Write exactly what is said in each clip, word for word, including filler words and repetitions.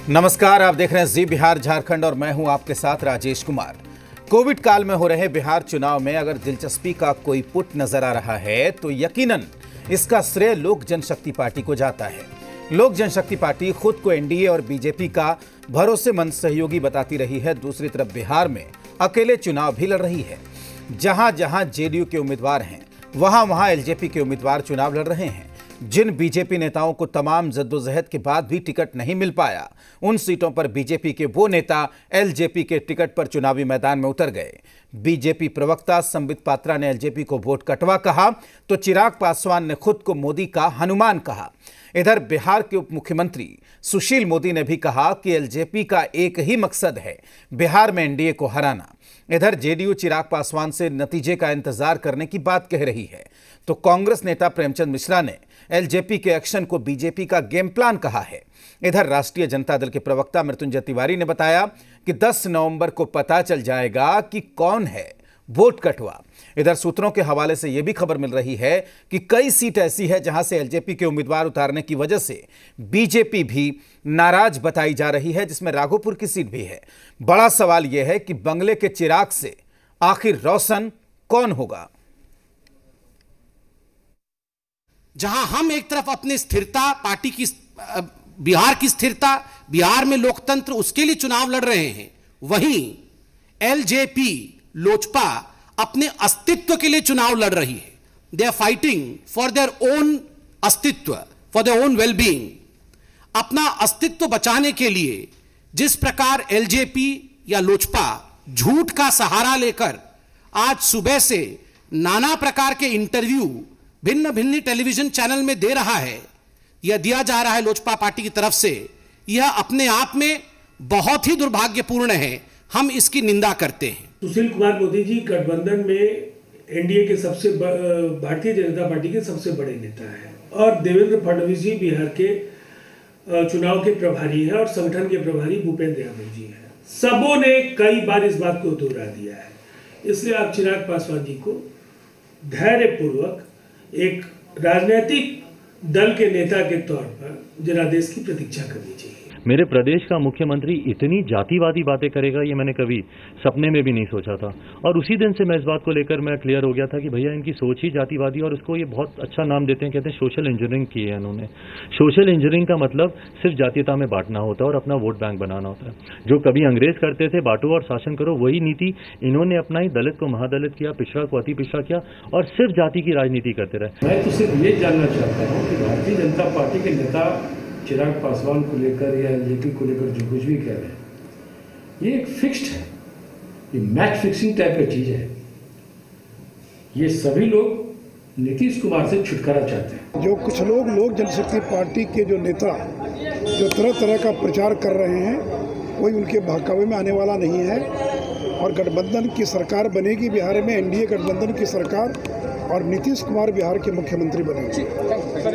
नमस्कार, आप देख रहे हैं जी बिहार झारखंड और मैं हूं आपके साथ राजेश कुमार। कोविड काल में हो रहे बिहार चुनाव में अगर दिलचस्पी का कोई पुट नजर आ रहा है तो यकीनन इसका श्रेय लोक जनशक्ति पार्टी को जाता है। लोक जनशक्ति पार्टी खुद को एनडीए और बीजेपी का भरोसेमंद सहयोगी बताती रही है। दूसरी तरफ बिहार में अकेले चुनाव भी लड़ रही है। जहां जहां जेडीयू के उम्मीदवार हैं वहां वहां एलजेपी के उम्मीदवार चुनाव लड़ रहे हैं। जिन बीजेपी नेताओं को तमाम जद्दोजहद के बाद भी टिकट नहीं मिल पाया, उन सीटों पर बीजेपी के वो नेता एलजेपी के टिकट पर चुनावी मैदान में उतर गए। बीजेपी प्रवक्ता संबित पात्रा ने एलजेपी को वोट कटवा कहा तो चिराग पासवान ने खुद को मोदी का हनुमान कहा। इधर बिहार के उप मुख्यमंत्री सुशील मोदी ने भी कहा कि एलजेपी का एक ही मकसद है, बिहार में एनडीए को हराना। इधर जेडीयू चिराग पासवान से नतीजे का इंतजार करने की बात कह रही है तो कांग्रेस नेता प्रेमचंद मिश्रा ने एलजेपी के एक्शन को बीजेपी का गेम प्लान कहा है। इधर राष्ट्रीय जनता दल के प्रवक्ता मृत्युंजय तिवारी ने बताया कि दस नवंबर को पता चल जाएगा कि कौन है वोट कटवा। इधर सूत्रों के हवाले से यह भी खबर मिल रही है कि कई सीट ऐसी है जहां से एलजेपी के उम्मीदवार उतारने की वजह से बीजेपी भी नाराज बताई जा रही है, जिसमें राघोपुर की सीट भी है। बड़ा सवाल यह है कि बंगले के चिराग से आखिर रोशन कौन होगा। जहां हम एक तरफ अपनी स्थिरता, पार्टी की, बिहार की स्थिरता, बिहार में लोकतंत्र, उसके लिए चुनाव लड़ रहे हैं, वहीं एलजेपी लोजपा अपने अस्तित्व के लिए चुनाव लड़ रही है। They are fighting for their own अस्तित्व, फॉर देयर ओन वेलबींग। अपना अस्तित्व बचाने के लिए जिस प्रकार एलजेपी या लोजपा झूठ का सहारा लेकर आज सुबह से नाना प्रकार के इंटरव्यू भिन्न भिन्न टेलीविजन चैनल में दे रहा है, यह दिया जा रहा है लोजपा पार्टी की तरफ से, यह अपने आप में बहुत ही दुर्भाग्यपूर्ण है। हम इसकी निंदा करते हैं। सुशील कुमार मोदी जी गठबंधन में एनडीए के सबसे भारतीय जनता पार्टी के सबसे बड़े नेता हैं और देवेंद्र फडणवीस जी बिहार के चुनाव के प्रभारी हैं और संगठन के प्रभारी भूपेंद्र यादव जी हैं। सबों ने कई बार इस बात को दोहरा दिया है। इसलिए आप चिराग पासवान जी को धैर्यपूर्वक एक राजनीतिक दल के नेता के तौर पर जनादेश की प्रतीक्षा करनी चाहिए। मेरे प्रदेश का मुख्यमंत्री इतनी जातिवादी बातें करेगा ये मैंने कभी सपने में भी नहीं सोचा था। और उसी दिन से मैं इस बात को लेकर मैं क्लियर हो गया था कि भैया इनकी सोच ही जातिवादी, और उसको ये बहुत अच्छा नाम देते हैं, कहते हैं सोशल इंजीनियरिंग की है इन्होंने। सोशल इंजीनियरिंग का मतलब सिर्फ जातीयता में बांटना होता है और अपना वोट बैंक बनाना होता है। जो कभी अंग्रेज करते थे, बांटो और शासन करो, वही नीति इन्होंने अपनाई। दलित को महादलित किया, पिछड़ा को अति पिछड़ा किया और सिर्फ जाति की राजनीति करते रहे। मैं तो सिर्फ ये जानना चाहता हूँ कि भारतीय जनता पार्टी के नेता चिराग पासवान को लेकर या एलजेपी को लेकर जो कुछ भी कह रहे हैं, ये एक फिक्स्ड है, ये मैच फिक्सिंग टाइप की चीज है। ये सभी लोग नीतीश कुमार से छुटकारा चाहते हैं। जो कुछ लोग लोक जनशक्ति पार्टी के जो नेता जो तरह तरह का प्रचार कर रहे हैं, कोई उनके बहकावे में आने वाला नहीं है और गठबंधन की सरकार बनेगी बिहार में, एनडीए गठबंधन की सरकार, और नीतीश कुमार बिहार के मुख्यमंत्री बनेंगे।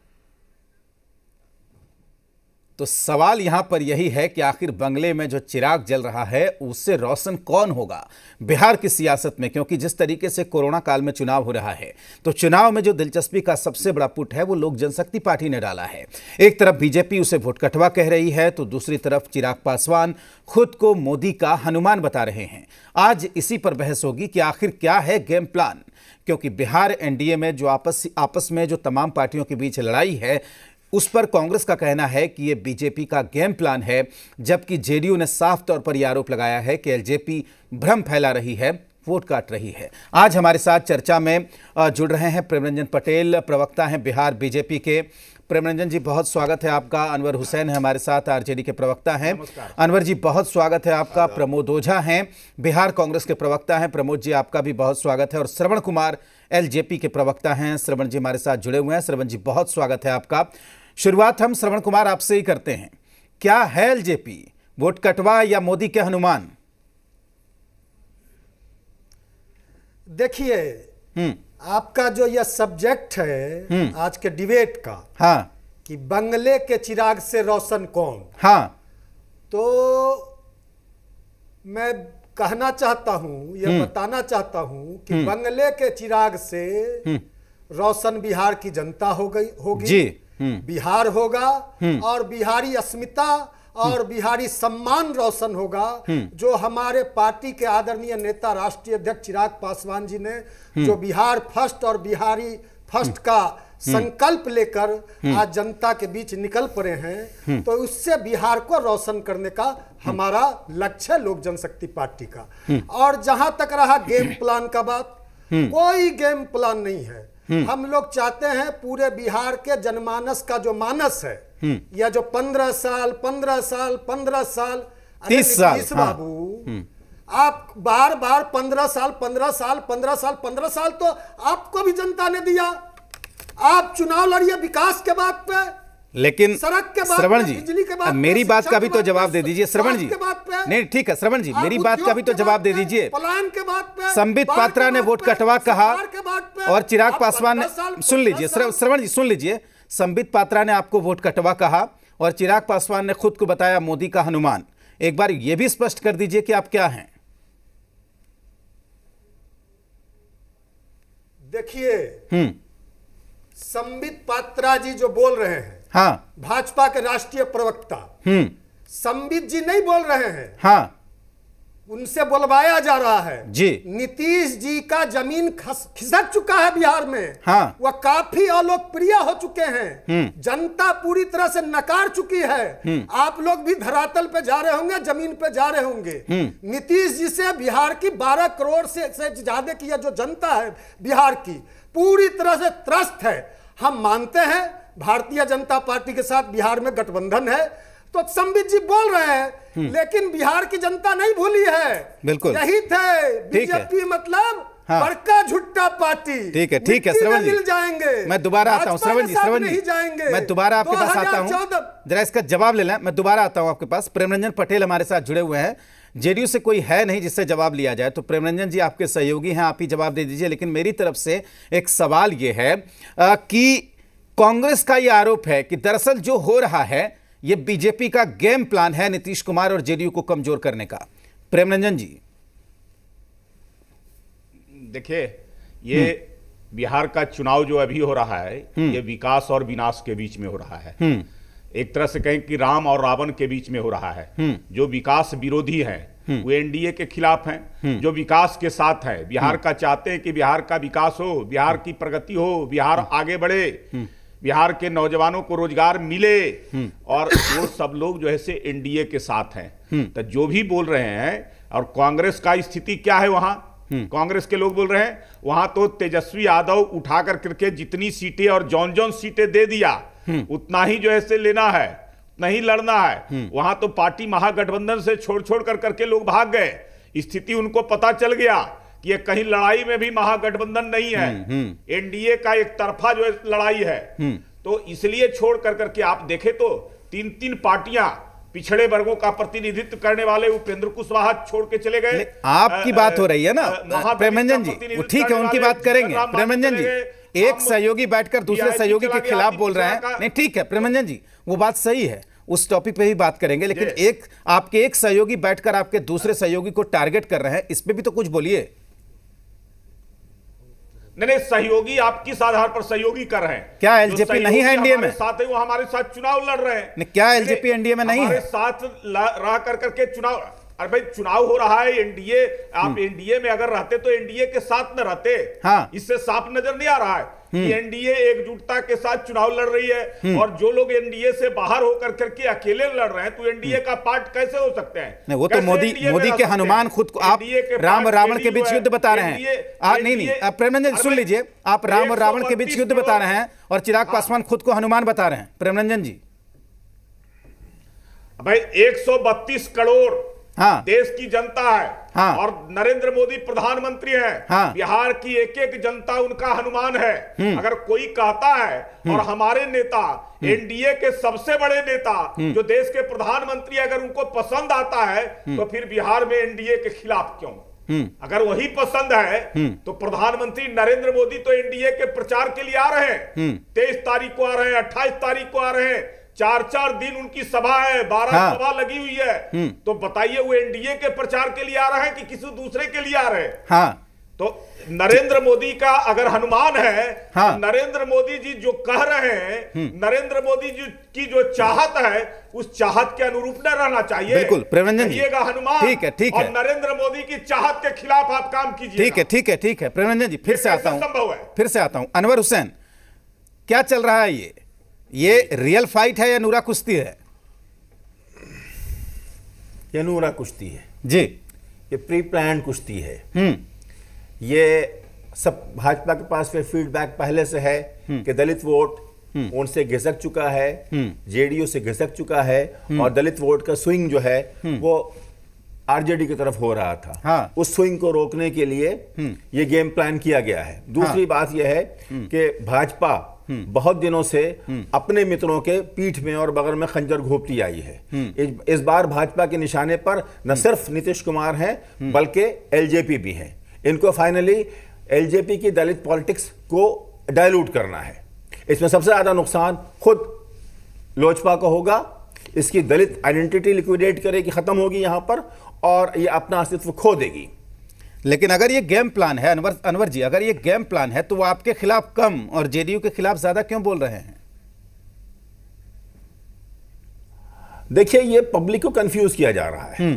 तो सवाल यहां पर यही है कि आखिर बंगले में जो चिराग जल रहा है उससे रोशन कौन होगा बिहार की सियासत में, क्योंकि जिस तरीके से कोरोना काल में चुनाव हो रहा है तो चुनाव में जो दिलचस्पी का सबसे बड़ा पुट है वो लोक जनशक्ति पार्टी ने डाला है। एक तरफ बीजेपी उसे वोट कटवा कह रही है तो दूसरी तरफ चिराग पासवान खुद को मोदी का हनुमान बता रहे हैं। आज इसी पर बहस होगी कि आखिर क्या है गेम प्लान, क्योंकि बिहार एनडीए में जो आपस आपस में जो तमाम पार्टियों के बीच लड़ाई है उस पर कांग्रेस का कहना है कि यह बीजेपी का गेम प्लान है, जबकि जेडीयू ने साफ तौर पर यह आरोप लगाया है कि एलजेपी भ्रम फैला रही है, वोट काट रही है। आज हमारे साथ चर्चा में जुड़ रहे हैं प्रेमरंजन पटेल, प्रवक्ता हैं बिहार बीजेपी के। प्रेमरंजन जी बहुत स्वागत है आपका। अनवर हुसैन है हमारे साथ, आरजेडी के प्रवक्ता हैं। अनवर जी बहुत स्वागत है आपका। प्रमोद ओझा हैं, बिहार कांग्रेस के प्रवक्ता हैं। प्रमोद जी आपका भी बहुत स्वागत है। और श्रवण कुमार एलजेपी के प्रवक्ता हैं। श्रवण जी हमारे साथ जुड़े हुए हैं। श्रवण जी बहुत स्वागत है आपका। शुरुआत हम श्रवण कुमार आपसे ही करते हैं। क्या है एलजेपी, वोट कटवा या मोदी के हनुमान? देखिए, आपका जो यह सब्जेक्ट है आज के डिबेट का, हाँ, कि बंगले के चिराग से रोशन कौन, हाँ, तो मैं कहना चाहता हूं, यह बताना चाहता हूं कि बंगले के चिराग से रोशन बिहार की जनता हो गई होगी जी, बिहार होगा और बिहारी अस्मिता और बिहारी सम्मान रोशन होगा। जो हमारे पार्टी के आदरणीय नेता राष्ट्रीय अध्यक्ष चिराग पासवान जी ने जो बिहार फर्स्ट और बिहारी फर्स्ट का संकल्प लेकर आज जनता के बीच निकल पड़े हैं, तो उससे बिहार को रोशन करने का हमारा लक्ष्य है लोक जनशक्ति पार्टी का। और जहां तक रहा गेम प्लान का बात, कोई गेम प्लान नहीं है। हम लोग चाहते हैं पूरे बिहार के जनमानस का जो मानस है, या जो पंद्रह साल पंद्रह साल पंद्रह साल तीस साल नीतीश बाबू, आप बार बार पंद्रह साल पंद्रह साल पंद्रह साल पंद्रह साल तो आपको भी जनता ने दिया। आप चुनाव लड़िए विकास के बात पे, लेकिन सड़क के बात श्रवण पे, जी बिजली के बात मेरी पे, बात शिक्षा का भी के तो बात जवाब पे, दे दीजिए श्रवण जी। स्वास्थ्य के बात पे, नहीं ठीक है श्रवण जी, आप मेरी बात का भी तो उद्योग के जवाब बात दे पे, दीजिए। प्लान के बात पे, संबित बाढ़ पात्रा के ने बात वोट पे, कटवा कहा सरकार के बात पे, और चिराग आप पासवान ने, पंद्रह साल, सुन लीजिए पंद्रह साल- श्रवण जी सुन लीजिए, संबित पात्रा ने आपको वोट कटवा कहा और चिराग पासवान ने खुद को बताया मोदी का हनुमान। एक बार यह भी स्पष्ट कर दीजिए कि आप क्या हैं। देखिए, हम्म संबित पात्रा जी जो बोल रहे हैं, हाँ भाजपा के राष्ट्रीय प्रवक्ता हम्म संबित जी नहीं बोल रहे हैं, हाँ उनसे बुलवाया जा रहा है जी। नीतीश जी का जमीन खस, खिसक चुका है बिहार में, हाँ। वह काफी अलोकप्रिय हो चुके हैं, जनता पूरी तरह से नकार चुकी है। आप लोग भी धरातल पे जा रहे होंगे, जमीन पे जा रहे होंगे। नीतीश जी से बिहार की बारह करोड़ से, से ज्यादा की जो जनता है बिहार की, पूरी तरह से त्रस्त है। हम मानते हैं भारतीय जनता पार्टी के साथ बिहार में गठबंधन है, तो संबित जी बोल रहे हैं, लेकिन बिहार की जनता नहीं भूली है। बिल्कुल यही थे ठीक है। बीजेपी मतलब हाँ। बड़का झुट्टा पार्टी। ठीक है ठीक है मिट्टी में श्रवण जी, मिल जाएंगे। मैं दोबारा आता हूं भाजपा श्रवण के जी साथ श्रवण नहीं जी जाएंगे। मैं दोबारा आपके पास आता हूं, दो हज़ार चौदह जरा इसका जवाब ले लें। मैं दोबारा आता हूं आपके पास। प्रेमरंजन पटेल हमारे साथ जुड़े हुए हैं, जेडीयू से कोई है नहीं जिससे जवाब लिया जाए, तो प्रेमरंजन जी आपके सहयोगी हैं, आप ही जवाब दे दीजिए। लेकिन मेरी तरफ से एक सवाल यह है आ, कि कांग्रेस का यह आरोप है कि दरअसल जो हो रहा है यह बीजेपी का गेम प्लान है नीतीश कुमार और जेडीयू को कमजोर करने का। प्रेमरंजन जी देखिए, ये बिहार का चुनाव जो अभी हो रहा है, ये विकास और विनाश के बीच में हो रहा है। एक तरह से कहें कि राम और रावण के बीच में हो रहा है। जो विकास विरोधी है वो एनडीए के खिलाफ हैं, जो विकास के साथ है, बिहार का चाहते हैं कि बिहार का विकास हो, बिहार की प्रगति हो, बिहार आगे बढ़े, बिहार के नौजवानों को रोजगार मिले, और वो सब लोग जो है से एनडीए के साथ हैं। तो जो भी बोल रहे हैं, और कांग्रेस का स्थिति क्या है वहां, कांग्रेस के लोग बोल रहे हैं वहां तो तेजस्वी यादव उठा कर करके जितनी सीटें और जौन जौन सीटें दे दिया उतना ही जो है से लेना है, नहीं लड़ना है। वहां तो पार्टी महागठबंधन से छोड़ छोड़ कर करके लोग भाग गए। स्थिति उनको पता चल गया कि ये कहीं लड़ाई में भी महागठबंधन नहीं है, एनडीए का एक तरफा जो है लड़ाई है। तो इसलिए छोड़ कर करके आप देखें तो तीन तीन पार्टियां पिछड़े वर्गों का प्रतिनिधित्व करने वाले उपेंद्र कुशवाहा छोड़ के चले गए। आपकी बात हो रही है ना प्रेमरंजन जी, वो ठीक है, उनकी बात करेंगे। प्रेमरंजन जी, एक सहयोगी बैठकर दूसरे सहयोगी के खिलाफ बोल रहे हैं, नहीं ठीक है प्रेमरंजन जी, वो बात सही है, उस टॉपिक पे ही बात करेंगे। लेकिन एक आपके एक सहयोगी बैठकर आपके दूसरे सहयोगी को टारगेट कर रहे हैं, इस पे भी तो कुछ बोलिए। नहीं नहीं, सहयोगी आप किस आधार पर सहयोगी कर रहे हैं? क्या एलजेपी नहीं है एनडीए में? साथ है वो हमारे साथ चुनाव लड़ रहे हैं। नहीं, क्या एलजेपी एनडीए में नहीं है? हमारे साथ रह कर करके चुनाव, अरे भाई चुनाव हो रहा है, एनडीए, आप एनडीए में अगर रहते तो एनडीए के साथ न रहते। हाँ। इससे साफ नजर नहीं आ रहा है कि एनडीए एकजुटता के साथ चुनाव लड़ रही है, और जो लोग एनडीए से बाहर होकर करके अकेले लड़ रहे हैं तो एनडीए का पार्ट कैसे हो सकते हैं? नहीं, वो तो मोदी मोदी के हनुमान खुद को आप राम और रावण के बीच युद्ध बता रहे हैं। आ, नहीं नहीं आप प्रेमरंजन सुन लीजिए, आप राम और रावण के बीच युद्ध बता रहे हैं और चिराग पासवान खुद को हनुमान बता रहे हैं। प्रेमरंजन जी भाई एक सौ बत्तीस करोड़ हाँ। देश की जनता है, हाँ। और नरेंद्र मोदी प्रधानमंत्री हैं। हाँ। बिहार की एक एक जनता उनका हनुमान है। अगर कोई कहता है, और हमारे नेता एनडीए के सबसे बड़े नेता जो देश के प्रधानमंत्री, अगर उनको पसंद आता है तो फिर बिहार में एनडीए के खिलाफ क्यों? अगर वही पसंद है तो प्रधानमंत्री नरेंद्र मोदी तो एनडीए के प्रचार के लिए आ रहे हैं, तेईस तारीख को आ रहे हैं, अट्ठाईस तारीख को आ रहे हैं, चार चार दिन उनकी सभा है, बारह हाँ। सभा लगी हुई है। तो बताइए वो एनडीए के प्रचार के लिए आ रहे हैं कि किसी दूसरे के लिए आ रहे हैं? हाँ। तो नरेंद्र मोदी का अगर हनुमान है, हाँ। तो नरेंद्र मोदी जी जो कह रहे हैं, नरेंद्र मोदी जी की जो चाहत है उस चाहत के अनुरूप न रहना चाहिए। बिल्कुल प्रेमरंजन जी, कहिएगा हनुमान, ठीक है ठीक है, और नरेंद्र मोदी की चाहत के खिलाफ आप काम कीजिए। ठीक है ठीक है ठीक है प्रेमरंजन जी, फिर से आता हूं संभव है। फिर से आता हूं अनवर हुसैन, क्या चल रहा है ये ये रियल फाइट है या नूरा कुश्ती है? ये नूरा कुश्ती है जी, ये प्री प्लान कुश्ती है। हम्म ये सब भाजपा के पास में फीडबैक पहले से है कि दलित वोट उनसे घिसक चुका है, जेडीयू से घिसक चुका है, और दलित वोट का स्विंग जो है वो आरजेडी की तरफ हो रहा था। हाँ। उस स्विंग को रोकने के लिए ये गेम प्लान किया गया है। दूसरी हाँ। बात यह है कि भाजपा बहुत दिनों से अपने मित्रों के पीठ में और बगल में खंजर घोंपती आई है। इस, इस बार भाजपा के निशाने पर न सिर्फ नीतीश कुमार हैं बल्कि एलजेपी भी हैं। इनको फाइनली एलजेपी की दलित पॉलिटिक्स को डाइल्यूट करना है। इसमें सबसे ज्यादा नुकसान खुद लोजपा को होगा। इसकी दलित आइडेंटिटी लिक्विडेट करेगी, खत्म होगी यहां पर, और ये अपना अस्तित्व खो देगी। लेकिन अगर ये गेम प्लान है अनवर अनवर जी, अगर ये गेम प्लान है तो वो आपके खिलाफ कम और जेडीयू के खिलाफ ज्यादा क्यों बोल रहे हैं? देखिए, ये पब्लिक को कंफ्यूज किया जा रहा है।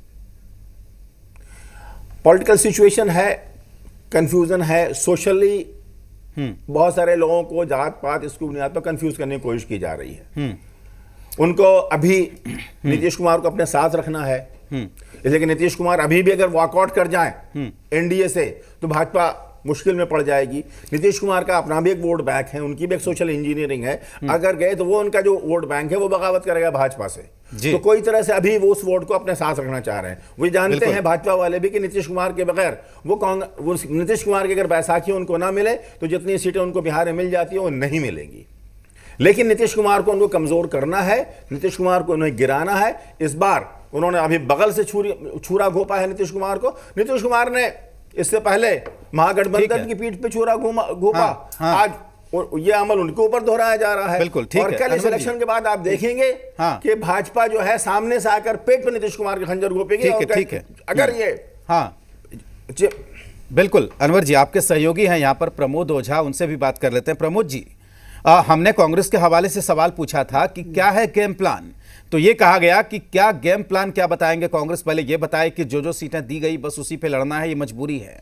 पॉलिटिकल सिचुएशन है, कंफ्यूजन है, सोशली बहुत सारे लोगों को जात पात इसकी बुनियाद पर कंफ्यूज करने की कोशिश की जा रही है। उनको अभी नीतीश कुमार को अपने साथ रखना है, इसलिए कि नीतीश कुमार अभी भी अगर वॉकआउट कर जाएं एनडीए से तो भाजपा मुश्किल में पड़ जाएगी। नीतीश कुमार का अपना भी एक वोट बैंक है, उनकी भी एक सोशल इंजीनियरिंग है। अगर गए तो वो उनका जो वोट बैंक है वो बगावत करेगा भाजपा से। तो कोई तरह से अभी वो उस वोट को अपने साथ रखना चाह रहे हैं। वो जानते हैं भाजपा वाले भी कि नीतीश कुमार के बगैर वो कांग्रेस नीतीश कुमार की अगर बैसाखी उनको ना मिले तो जितनी सीटें उनको बिहार में मिल जाती है वो नहीं मिलेंगी। लेकिन नीतीश कुमार को उनको कमजोर करना है, नीतीश कुमार को उन्हें गिराना है। इस बार उन्होंने अभी बगल से छुरी छुरा घोपा है नीतीश कुमार को। नीतीश कुमार ने इससे पहले महागठबंधन की पीठ पे छुरा घोपा। हाँ, हाँ। आज ये अमल उनके ऊपर दोहराया जा रहा है। बिल्कुल ठीक और है। कल इस इलेक्शन के बाद आप देखेंगे हाँ। कि भाजपा जो है सामने से आकर पेट पे नीतीश कुमार के खंजर घोपेगी। ठीक है ठीक है। अगर ये हाँ बिल्कुल अनवर जी, आपके सहयोगी हैं यहाँ पर प्रमोद ओझा, उनसे भी बात कर लेते हैं। प्रमोद जी, आ, हमने कांग्रेस के हवाले से सवाल पूछा था कि क्या है गेम प्लान, तो ये कहा गया कि क्या गेम प्लान क्या बताएंगे कांग्रेस? पहले ये बताए कि जो जो सीटें दी गई बस उसी पे लड़ना है, ये मजबूरी है?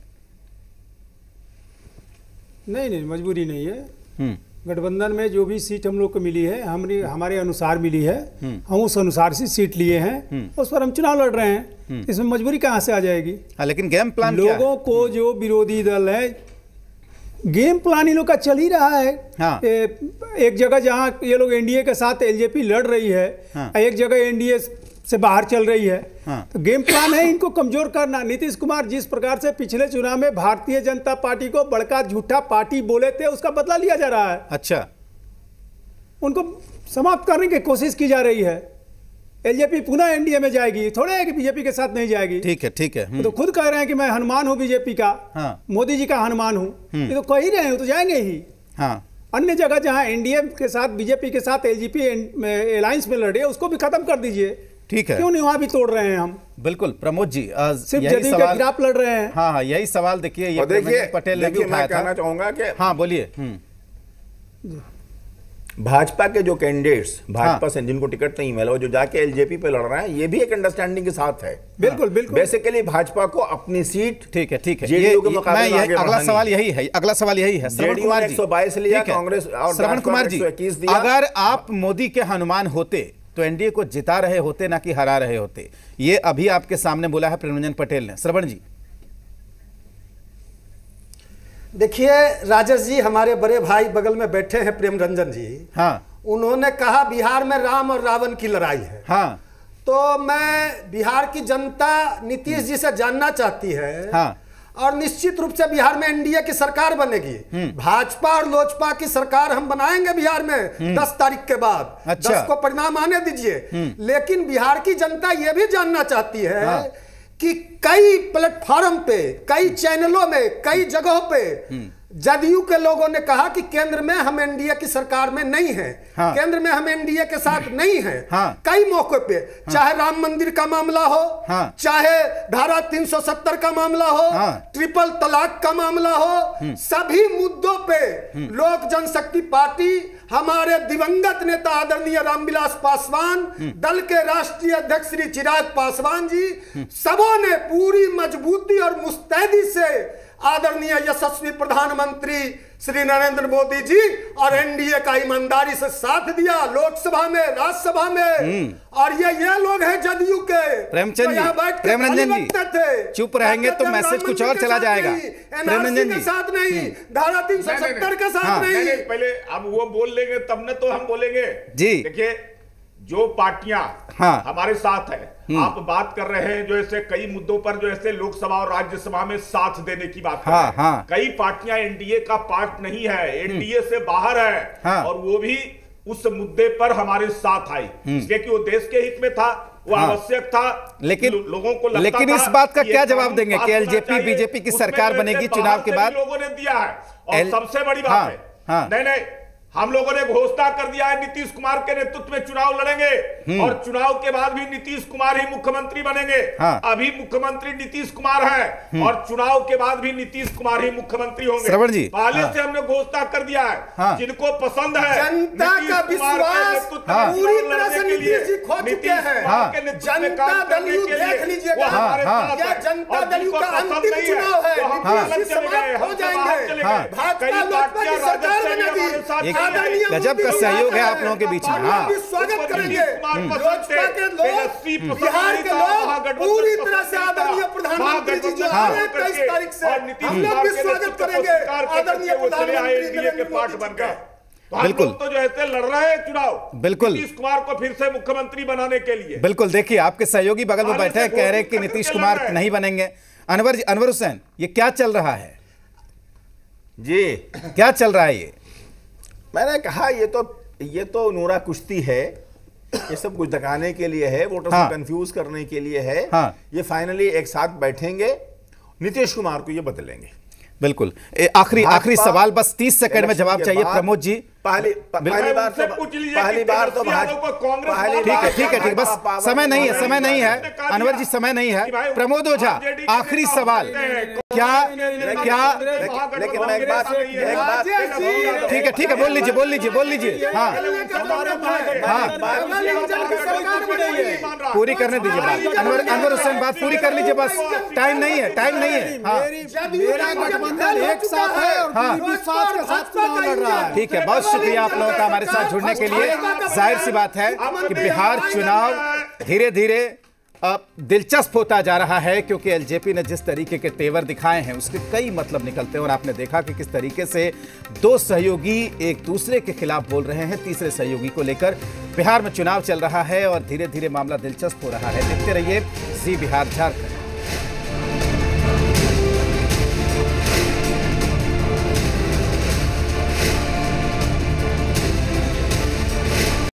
नहीं नहीं, मजबूरी नहीं है। गठबंधन में जो भी सीट हम लोग को मिली है हमारी हमारे अनुसार मिली है, हम उस अनुसार से सीट लिए हैं, उस पर हम चुनाव लड़ रहे हैं। इसमें मजबूरी कहाँ से आ जाएगी? हाँ, लेकिन गेम प्लान लोगों को जो विरोधी दल है, गेम प्लान इन लोग का चल ही रहा है। हाँ। ए, एक जगह जहां ये लोग एनडीए के साथ एलजेपी लड़ रही है, हाँ। एक जगह एनडीए से बाहर चल रही है। हाँ। तो गेम प्लान है इनको कमजोर करना। नीतीश कुमार जिस प्रकार से पिछले चुनाव में भारतीय जनता पार्टी को बड़का झूठा पार्टी बोले थे, उसका बदला लिया जा रहा है। अच्छा, उनको समाप्त करने की कोशिश की जा रही है। एलजेपी पुनः एनडीए में जाएगी, थोड़े है कि बीजेपी के साथ नहीं जाएगी। ठीक है ठीक है। तो खुद कह रहे हैं कि मैं हनुमान हूं बीजेपी का, हाँ। मोदी जी का हनुमान हूं, ये तो कह ही रहे हैं, तो जाएंगे ही। हाँ। अन्य जगह जहां एनडीए के साथ बीजेपी के साथ एलजेपी अलायंस में लड़ रही है उसको भी खत्म कर दीजिए। ठीक है, क्यों नहीं वहां भी तोड़ रहे हैं हम? बिल्कुल प्रमोद जी, सिर्फ जदयू के खिलाफ लड़ रहे हैं। हाँ हाँ, यही सवाल देखिए, ये देखिए पटेल ने भी उठाया था। कहना चाहूंगा कि हाँ बोलिए। भाजपा के जो कैंडिडेट्स भाजपा से जिनको टिकट नहीं मिला, जो जाके एलजेपी पे लड़ रहे हैं, ये भी एक अंडरस्टैंडिंग के साथ है। बिल्कुल बिल्कुल। बेसिकली भाजपा को अपनी सीट, ठीक है ठीक है, जेडीयू के मुकाबले में आगे अगला सवाल यही है, अगला सवाल यही है। श्रवण कुमार जी, एक सौ बाईस लिया कांग्रेस और श्रवण कुमार जी, अगर आप मोदी के हनुमान होते तो एनडीए को जिता रहे होते, ना कि हरा रहे होते। ये अभी आपके सामने बोला है प्रेमरंजन पटेल ने। श्रवण जी, देखिए राजेश जी, हमारे बड़े भाई बगल में बैठे हैं प्रेमरंजन जी। हाँ। उन्होंने कहा बिहार में राम और रावण की लड़ाई है। हाँ। तो मैं बिहार की जनता नीतीश जी से जानना चाहती है। हाँ। और निश्चित रूप से बिहार में एनडीए की सरकार बनेगी। भाजपा और लोजपा की सरकार हम बनाएंगे बिहार में दस तारीख के बाद। अच्छा। दस को परिणाम आने दीजिए। लेकिन बिहार की जनता यह भी जानना चाहती है हाँ। कि कई प्लेटफॉर्म पे, कई चैनलों में, कई जगहों पे जदयू के लोगों ने कहा कि केंद्र में हम एनडीए की सरकार में नहीं हैं, हाँ। केंद्र में हम एनडीए के साथ नहीं हैं, हाँ। कई मौके पे, हाँ। चाहे राम मंदिर का मामला हो, हाँ। चाहे धारा तीन सौ सत्तर का मामला हो, हाँ। ट्रिपल तलाक का मामला हो, सभी मुद्दों पे लोक जनशक्ति पार्टी, हमारे दिवंगत नेता आदरणीय रामविलास पासवान, दल के राष्ट्रीय अध्यक्ष श्री चिराग पासवान जी, सबों ने पूरी मजबूती और मुस्तैदी से आदरणीय यशस्वी प्रधानमंत्री श्री नरेंद्र मोदी जी और एनडीए का ईमानदारी से साथ दिया लोकसभा में, राज्यसभा में। और ये ये लोग हैं जदयू के प्रेमचंद जी, प्रेमरंजन जी चुप रहेंगे तो मैसेज कुछ और चला जाएगा। प्रेमरंजन जी साथ नहीं, धारा तीन सौ सत्तर के साथ नहीं। पहले अब वो बोल लेंगे तब न तो हम बोलेंगे जी। देखिए, जो पार्टियां हाँ। हमारे साथ है, आप बात कर रहे हैं जो ऐसे कई मुद्दों पर जो ऐसे लोकसभा और राज्यसभा में साथ देने की बात कर हाँ, रहे हैं। हाँ। कई पार्टियां एनडीए का पार्ट नहीं है, एनडीए से बाहर है, हाँ। और वो भी उस मुद्दे पर हमारे साथ आई, इसलिए कि वो देश के हित में था, वो हाँ। आवश्यक था। लेकिन लो, लोगों को लगता लेकिन इस बात का क्या जवाब देंगे कि एलजेपी बीजेपी की सरकार बनेगी चुनाव के बाद? लोगों ने दिया है, और सबसे बड़ी बात है, नहीं नहीं हम लोगों ने घोषणा कर दिया है नीतीश कुमार के नेतृत्व में चुनाव लड़ेंगे, और चुनाव के बाद भी नीतीश कुमार ही मुख्यमंत्री बनेंगे। हाँ। अभी मुख्यमंत्री नीतीश कुमार है और चुनाव के बाद भी नीतीश कुमार ही मुख्यमंत्री होंगे। श्रवण जी, पहले हाँ। से हमने घोषणा कर दिया है, हाँ। जिनको पसंद है जनता का विश्वास पूरी तरह से नीतीश जी खो चुके हैं। जनता दल यू देख लीजिएगा, जनता दल यू का अंतिम चुनाव है, नीतीश जी समाप्त हो जाएंगे, भाजपा लोकसभा की सरकार बनेगी। गजब का सहयोग है आप लोगों के बीच में। हाँ। स्वागत करेंगे लोजपा के लोग, बिहार के लोग पूरी तरह से आदरणीय प्रधानमंत्री जी जो आ रहे हैं तेईस तारीख से, हम लोग भी स्वागत करेंगे आदरणीय प्रधानमंत्री नरेंद्र मोदी जी का। बिल्कुल, तो जो ऐसे लड़ रहे हैं चुनाव, बिल्कुल नीतीश कुमार को फिर से मुख्यमंत्री बनाने के लिए। बिल्कुल, देखिए आपके सहयोगी बगल में बैठे कह रहे हैं कि नीतीश कुमार नहीं बनेंगे। अनवर जी, अनवर हुसैन, ये क्या चल रहा है जी? क्या चल रहा है ये? मैंने कहा ये तो ये तो नूरा कुश्ती है, ये सब कुछ दिखाने के लिए है, वोटर्स हाँ। को कंफ्यूज करने के लिए है। हाँ। ये फाइनली एक साथ बैठेंगे, नीतीश कुमार को ये बदलेंगे। बिल्कुल, आखिरी आखिरी सवाल, बस तीस सेकंड में जवाब चाहिए प्रमोद जी। पहली पहली बार तो पहली बार तो ठीक है ठीक है ठीक, बस समय नहीं है, समय नहीं है अनवर जी, समय नहीं है। प्रमोद ओझा, आखिरी सवाल, क्या क्या लेकिन मैं एक बात एक बात ठीक है ठीक है बोल लीजिए बोल लीजिए बोल लीजिए हाँ हाँ पूरी करने दीजिए बात। अनवर अनवर हुसैन बात पूरी कर लीजिए, बस टाइम नहीं है, टाइम नहीं है। हाँ एक साथ है और विश्वास के साथ चुनाव लड़ रहा है। ठीक है, बहुत शुक्रिया आप लोगों का हमारे साथ जुड़ने के लिए। जाहिर सी बात है कि बिहार चुनाव धीरे धीरे अब दिलचस्प होता जा रहा है, क्योंकि एलजेपी ने जिस तरीके के तेवर दिखाए हैं उसके कई मतलब निकलते हैं, और आपने देखा कि किस तरीके से दो सहयोगी एक दूसरे के खिलाफ बोल रहे हैं तीसरे सहयोगी को लेकर। बिहार में चुनाव चल रहा है और धीरे धीरे मामला दिलचस्प हो रहा है। देखते रहिए जी बिहार झारखंड।